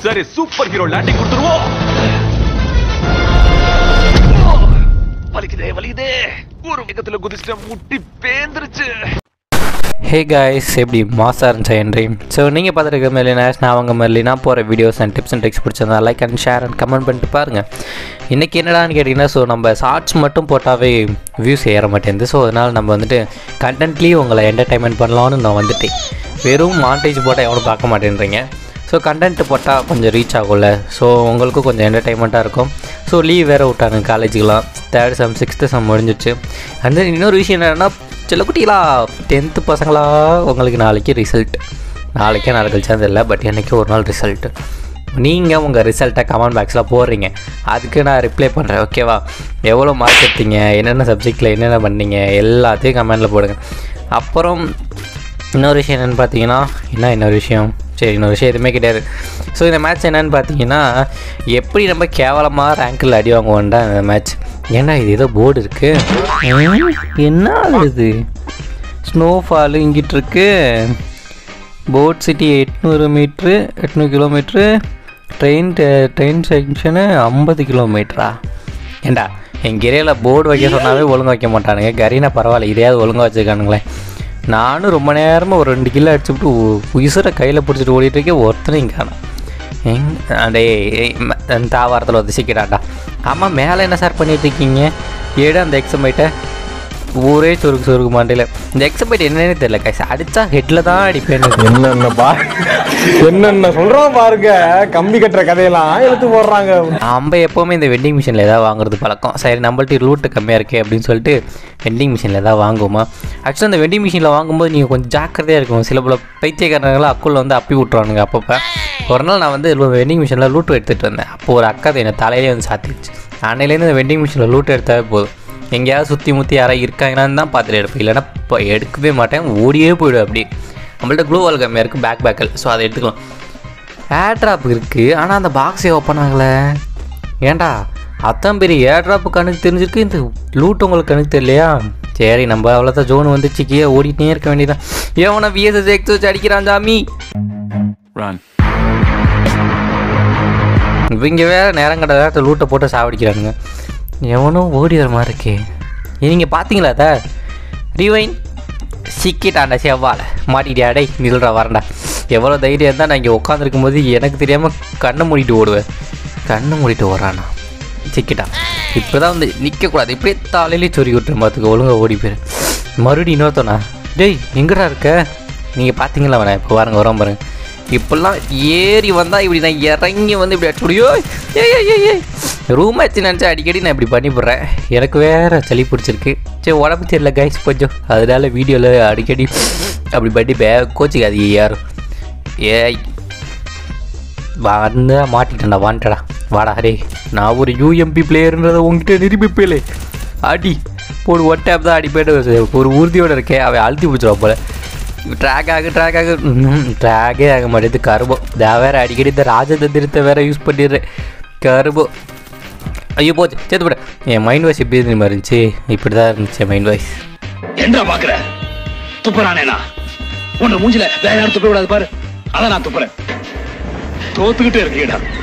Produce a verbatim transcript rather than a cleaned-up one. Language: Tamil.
சரி சூப்பர் ஹீரோ லேண்டிங் கொடுத்துருவோம். வலிக்குதே வலிக்குதே ஒரு வேகத்துல குதிச்சிட்ட முட்டி பேந்துருச்சு. ஹே காய்ஸ், எப்படி மாசாக இருந்துச்சா என் ட்ரீம்? ஸோ நீங்கள் பார்த்துருக்க மாதிரி நான் அவங்க மாதிரி நான் போகிற videos and tips and tricks பிடிச்சிருந்தா like and share and comment பண்ணிட்டு பாருங்கள். இன்றைக்கி என்னடான்னு கேட்டிங்கன்னா, ஸோ நம்ம ஷார்ட்ஸ் மட்டும் போட்டாவே வியூஸ் ஏற மாட்டேங்குது. ஸோ அதனால் நம்ம வந்துட்டு கண்டென்ட்லேயும் உங்களை என்டர்டைன்மெண்ட் பண்ணலான்னு நான் வந்துட்டேன். வெறும் மாண்டேஜ் போட்டால் எவனும் பார்க்க மாட்டேன்றீங்க. ஸோ கண்டென்ட் போட்டால் கொஞ்சம் ரீச் ஆகும்ல, ஸோ உங்களுக்கும் கொஞ்சம் என்டர்டைன்மெண்ட்டாக இருக்கும். ஸோ லீவ் வேறு விட்டானுங்க காலேஜுக்கெலாம். தேர்ட் செம் சிக்ஸ்த்து செம் முடிஞ்சிச்சு. அந்த இன்னொரு விஷயம் என்னென்னா, சில குட்டிகளா டென்த்து பசங்களா உங்களுக்கு நாளைக்கு ரிசல்ட். நாளைக்கே நாளை கழிச்சா தெரியல, பட் என்றைக்கு ஒரு நாள் ரிசல்ட்டு. நீங்கள் உங்கள் ரிசல்ட்டை கமெண்ட் பாக்ஸில் போடுறீங்க, அதுக்கு நான் ரிப்ளை பண்ணுறேன். ஓகேவா? எவ்வளோ மார்க் எடுத்தீங்க, என்னென்ன சப்ஜெக்டில் என்னென்ன பண்ணீங்க, எல்லாத்தையும் கமெண்டில் போடுங்க. அப்புறம் இன்னொரு விஷயம் என்னென்னு பார்த்தீங்கன்னா, என்ன இன்னொரு விஷயம் சரி இன்னொரு விஷயம் எதுவுமே கிடையாது. ஸோ இந்த மேட்ச் என்னென்னு பார்த்தீங்கன்னா, எப்படி நம்ம கேவலமாக ரேங்கில் அடி வாங்குவோண்டா இந்த மேட்ச். ஏன்னா இது ஏதோ போர்டு இருக்குது. என்ன ஆகுது? ஸ்னோஃபாலு இங்கிட்டு இருக்கு. போட் சிட்டி எட்நூறு மீட்ரு எட்நூறு கிலோமீட்ரு. ட்ரெயின் ட்ரெயின் செக்ஷனு ஐம்பது கிலோமீட்டரா? ஏண்டா எங்கள் ஏரியாவில் போர்டு வைக்க சொன்னாவே ஒழுங்காக வைக்க மாட்டானுங்க. கரீனா பரவாயில்ல, இதையாவது ஒழுங்காக வச்சுருக்கானுங்களேன். நானும் ரொம்ப நேரமாக ஒரு ரெண்டு கிலோ அடிச்சுவிட்டு உயிரை கையில் பிடிச்சிட்டு ஓடிட்டுருக்கேன். ஒருத்தனையும் காணும். எங் அண்டே தாவாரத்தில் வந்து சிக்கிறாண்டா. ஆமாம், மேலே என்ன சார் பண்ணிகிட்ருக்கீங்க? ஏடா அந்த எக்ஸமைட்டை ஊரே சொருக்கு சொருக்கு மாண்டையில். இந்த எக்ஸமைட் என்னன்னு தெரியல கைஸ். அடித்தா ஹெட்டில் தான் அடிப்பேன். என்னென்ன பா என்னென்ன சொல்கிறோம் பாருங்க. கம்பி கட்டுற கதையெல்லாம் எடுத்து போடுறாங்க. நம்ம எப்போவுமே இந்த வெண்டிங் மிஷினில் எதாவது வாங்குறது பழக்கம். சரி, நம்மள்ட்ட லூட்டு கம்மியாக இருக்கே அப்படின்னு சொல்லிட்டு வெண்டிங் மிஷினில் எதாவது வாங்குவோமா. ஆக்சுவலாக அந்த வெண்டிங் மிஷினில் வாங்கும்போது நீங்கள் கொஞ்சம் ஜாக்கிரதையாக இருக்கும். சில பல பைத்தியக்காரங்களாம் அக்குள்ள வந்து அப்பி விட்ருவானுங்க. அப்பப்போ ஒரு நாள் நான் வந்து வெண்டிங் மிஷினில் லூட்டு எடுத்துகிட்டு வந்தேன். அப்போது ஒரு அக்கா என்னை தலையிலே வந்து சாத்திடுச்சு. அன்னையிலேருந்து இந்த வெண்டிங் மிஷினில் லூட்டு எடுத்தாவே போதும். எங்கேயாவது சுற்றி முற்றி யாராவது இருக்காங்கன்னு தான் பார்த்துட்டு எடுப்பேன். இல்லைனா இப்போ எடுக்கவே மாட்டேன், ஓடியே போய்டும். அப்படி நம்மள்ட்ட க்ளூ வால் கம்மியாக இருக்குது, பேக் பேக்கல். ஸோ அதை எடுத்துக்கலாம். ஏர் ட்ராப் இருக்குது, ஆனால் அந்த பாக்ஸே ஓப்பன் ஆகலை. ஏன்டா அத்தான் பெரிய ஏர் ட்ராப்பு கணக்கு தெரிஞ்சிருக்கு, இந்த லூட் உங்களுக்கு கணக்கு தெரியலையா? சரி, நம்ம அவ்வளோதான். ஜோன் வந்து சிக்கியே ஓடிட்டே இருக்க வேண்டியதான். ஏவனா விஎஸ்எஸ் எக்ஸ் வச்சு அடிக்கிறான் சாமி. இவங்க வேறு நேரம் கட்ட நேரத்தில் லூட்டை போட்டு சாவடிக்கிறானுங்க. எவனும் ஓடி வர மாதிரி இருக்கே. நீங்கள் பார்த்தீங்களா? அதை ரீவைன் சிக்கிட்டாண்டா செவ்வாழ மாட்டிட்டியா? டே நில்றா வரண்டா. எவ்வளோ தைரியம் இருந்தால் நான் இங்கே உட்காந்துருக்கும் போது எனக்கு தெரியாமல் கண்ணை மூடிட்டு ஓடுவேன். கண்ணை மூடிட்டு ஓடுறானா? சிக்கிட்டான். இப்போ தான் வந்து நிற்கக்கூடாது, இப்படியே தாலையிலே சொறி விட்டுரு பார்த்துக்க. ஒழுங்காக ஓடி போயிரு. மறுபடியும் இன்னொருத்தோண்ணா. டேய் எங்கடா இருக்க? நீங்கள் பார்த்தீங்களா வேணா? இப்போ பாருங்க, வரோம் பாருங்க. இப்போல்லாம் ஏறி வந்தால் இப்படி நான் இறங்கி வந்து இப்படி அடிச்சு முடியும். ஏ ஏ ஏ ரூம் ஆச்சு நினச்சா அடிக்கடி நான் இப்படி பண்ணி போடுறேன். எனக்கு வேறு சளி பிடிச்சிருக்கு. சரி, உடம்பு தெரியல கைஸ் கொஞ்சம், அதனால வீடியோவில் அடிக்கடி அப்படி பண்ணி பே கோச்சிக்காது யாரும். ஏய் வந்து மாட்டிட்டேன்டா, வாண்டடா வாடா. டே நான் ஒரு யூஎம்பி பிளேயருன்றதை உங்ககிட்ட நிரூபிப்பேலே. அடி போடு, ஒன் டேப் தான் அடி போய்ட்டு ஒரு உறுதியோடு இருக்கேன். அவன் அழுத்தி பிடிச்சிருவா போல. ட்ராக் ஆக ட்ராக் ஆக ட்ராகே ஆக மாட்டேது. கருபோ நான் வேறு அடிக்கடி இந்த ராஜதந்திரத்தை வேறு யூஸ் பண்ணிடுறேன். கருபோ ஐயோ போச்சு, சேர்த்து போட. என் மைண்ட் வாய்ஸ் எப்படி இருந்து மாதிரி இருந்துச்சு? இப்படி தான் இருந்துச்சு என் மைண்ட் வாய்ஸ். என்ன பார்க்குற? துப்புறானேண்ணா உன்னை மூஞ்சில வேற யாரும் துப்ப கூடாது பாரு. அதான் நான் துப்புறேன். தோத்துக்கிட்டே இருக்கீடா.